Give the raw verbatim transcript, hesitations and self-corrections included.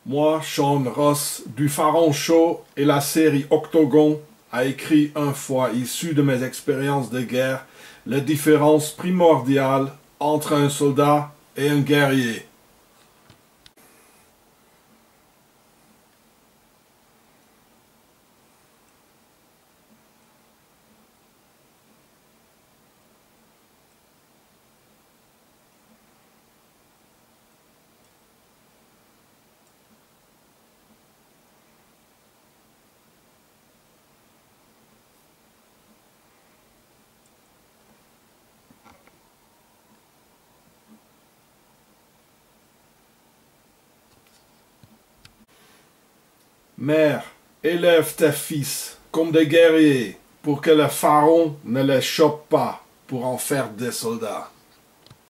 Moi, Sean Ross, du Pharaon Show et la série Octogon, a écrit un fois, issu de mes expériences de guerre, la différence primordiale entre un soldat et un guerrier. Mère, élève tes fils comme des guerriers pour que le pharaon ne les chope pas pour en faire des soldats.